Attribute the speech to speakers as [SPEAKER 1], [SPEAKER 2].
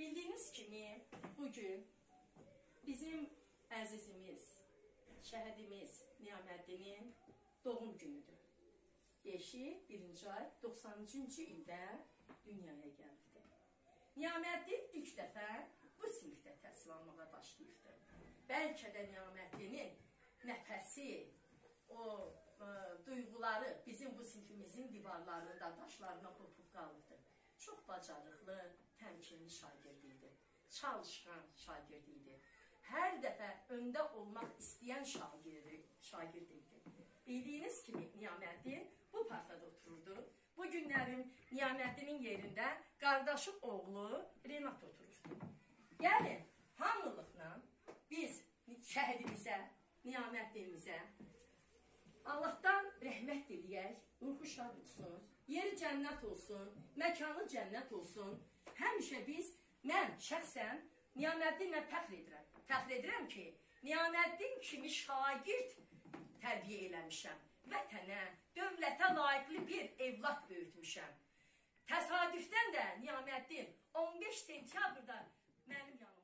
[SPEAKER 1] Bildiyiniz kimi bugün bizim əzizimiz, şəhidimiz Niyaməddinin doğum günüdür. 5-i 1-ci ay 93-cü ildə dünyaya gəldi. Niyaməddin ilk dəfə bu sinifdə təhsil almağa başlayırdı. Bəlkə də Niyaməddinin nəfəsi, o duyğuları bizim bu sinifimizin divarlarında, daşlarına qopub qalırdı. Çox bacarıqlı, təmkinli şagird idi. Çalışqan şagird idi. Hər dəfə öndə olmaq istəyən şagird idi. Bildiyiniz kimi Niyaməddin bu partada otururdu. Bu günlərin Niyaməddinin yerində qardaşı oğlu Renat otururdu. Yəni, hamılıqla biz şəhidimizə, Niyaməddinimizə Allahdan rəhmət diləyək, ruhu şad olsun, yeri cənnət olsun, məkanı cənnət olsun. Həmişə mən şəxsən Niyaməddinlə fəxr edirəm. Fəxr edirəm ki, Niyaməddin kimi şagird tərbiyə eləmişəm. Vətənə, dövlətə layiqli bir evlad böyütmüşəm. Təsadüfdən də Niyaməddin 15 sentyabrda mənim yanımda.